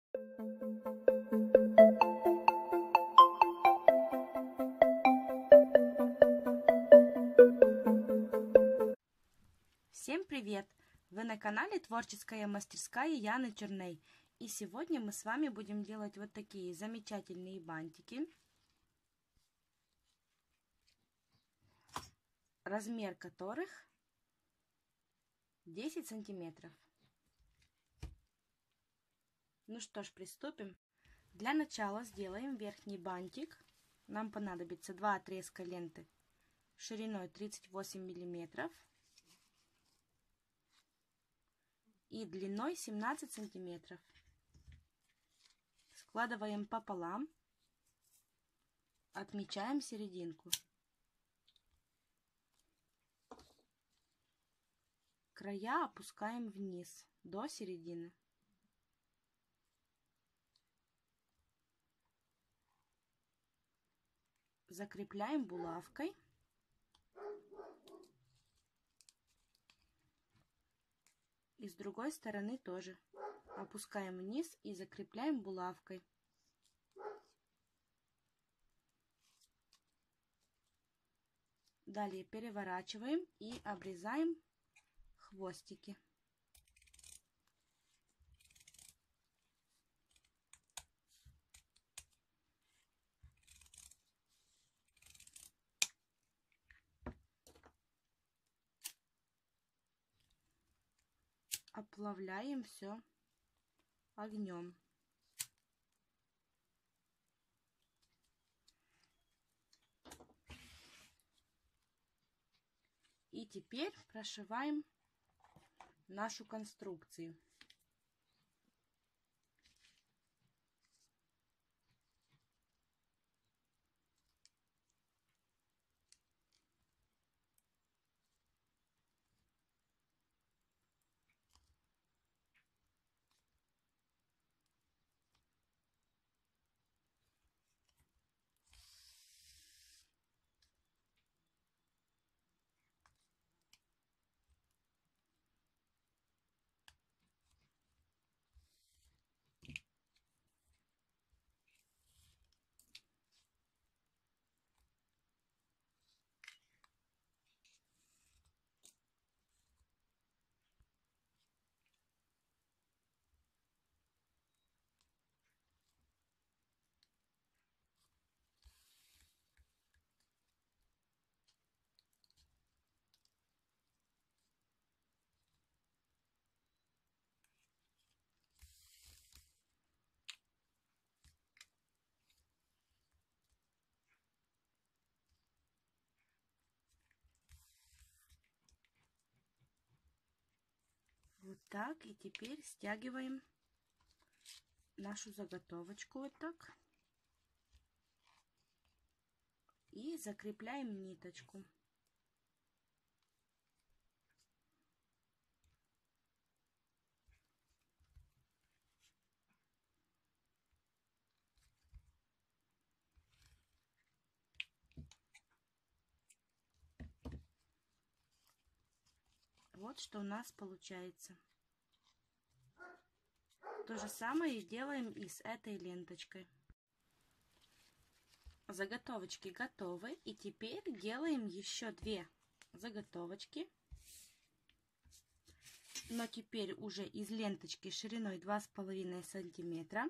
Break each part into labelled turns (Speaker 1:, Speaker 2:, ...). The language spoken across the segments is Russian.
Speaker 1: Всем привет! Вы на канале Творческая мастерская Яны Черней. И сегодня мы с вами будем делать вот такие замечательные бантики. Размер которых 10 сантиметров. Ну что ж, приступим. Для начала сделаем верхний бантик. Нам понадобится 2 отрезка ленты шириной 38 миллиметров и длиной 17 сантиметров. Складываем пополам, отмечаем серединку. Края опускаем вниз до середины. Закрепляем булавкой. И с другой стороны тоже опускаем вниз и закрепляем булавкой. Далее переворачиваем и обрезаем хвостики. Оплавляем все огнем. И теперь прошиваем нашу конструкцию. Вот так. И теперь стягиваем нашу заготовочку вот так. И закрепляем ниточку. Вот что у нас получается. То же самое делаем и с этой ленточкой. Заготовочки готовы. И теперь делаем еще 2 заготовочки. Но теперь уже из ленточки шириной 2,5 сантиметра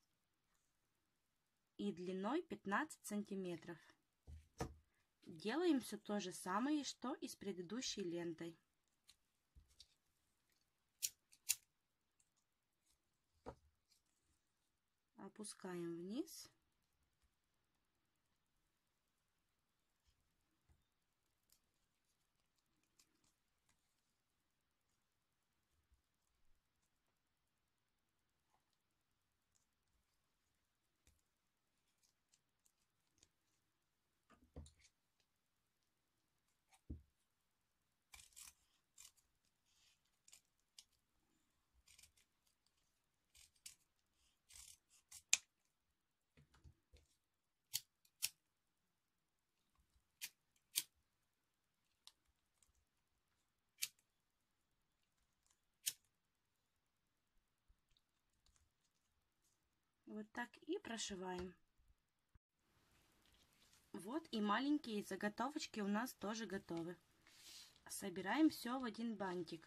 Speaker 1: и длиной 15 сантиметров. Делаем все то же самое, что и с предыдущей лентой. Опускаем вниз. Вот так и прошиваем. Вот и маленькие заготовочки у нас тоже готовы. Собираем все в один бантик.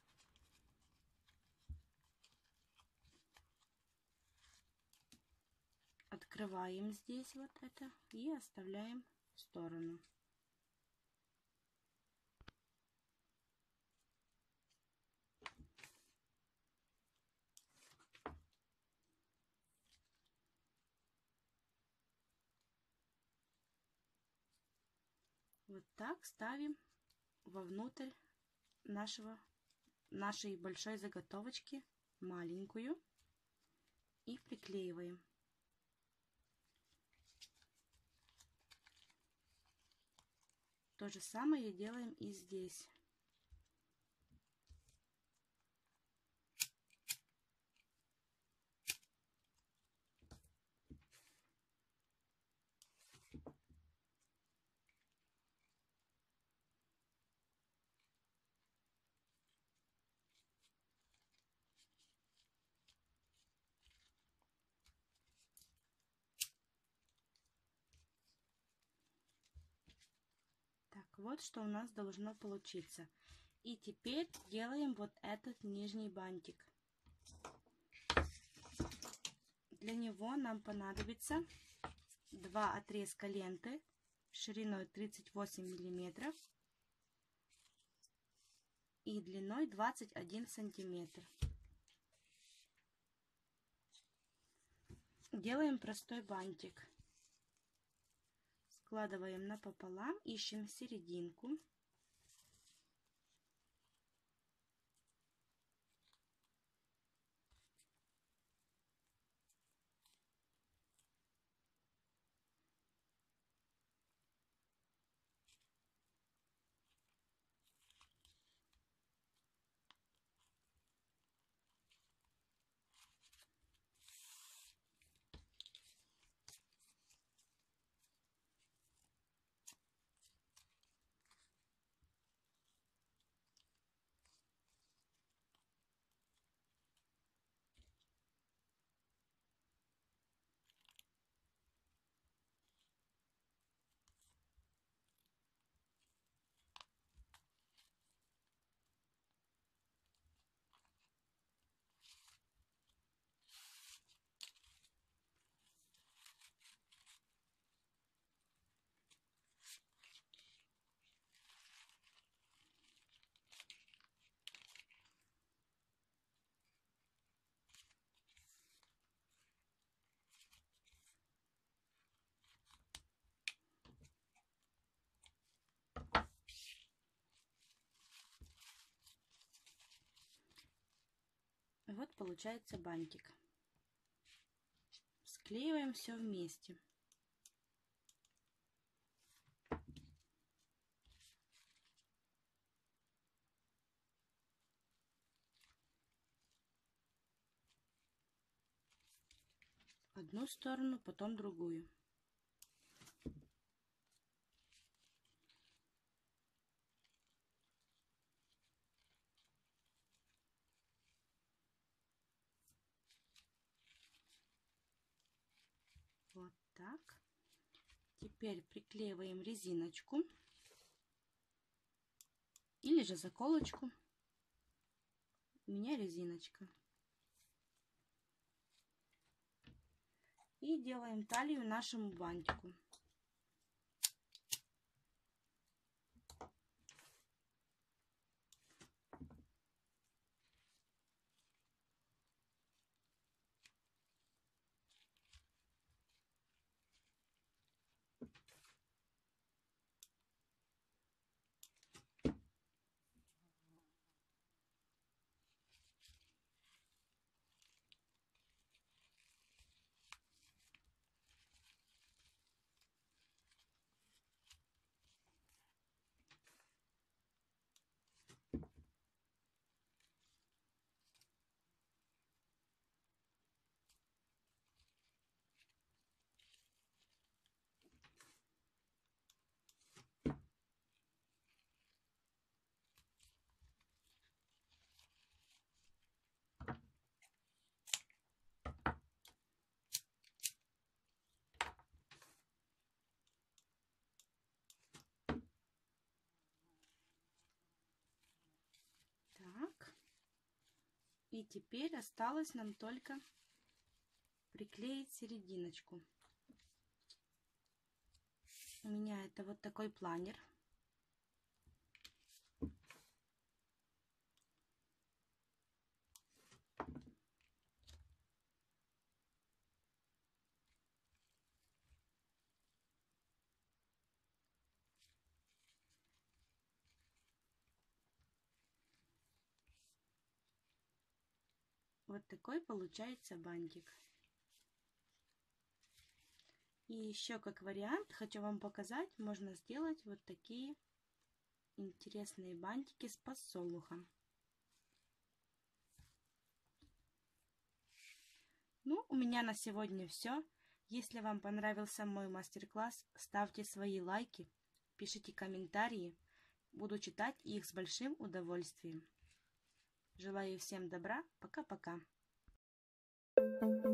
Speaker 1: Открываем здесь вот это и оставляем в сторону. Вот так ставим вовнутрь нашей большой заготовочки маленькую и приклеиваем. То же самое делаем и здесь. Так, вот что у нас должно получиться. И теперь делаем вот этот нижний бантик. Для него нам понадобится 2 отрезка ленты шириной 38 миллиметров и длиной 21 сантиметр. Делаем простой бантик. Складываем напополам, ищем серединку. Вот получается бантик. Склеиваем все вместе. Одну сторону, потом другую. Вот так. Теперь приклеиваем резиночку или же заколочку. У меня резиночка. И делаем талию нашему бантику. И теперь осталось нам только приклеить серединочку. У меня это вот такой планер. Вот такой получается бантик. И еще как вариант хочу вам показать, можно сделать вот такие интересные бантики с подсолнухом. Ну, у меня на сегодня все. Если вам понравился мой мастер-класс, ставьте свои лайки, пишите комментарии. Буду читать их с большим удовольствием. Желаю всем добра. Пока-пока.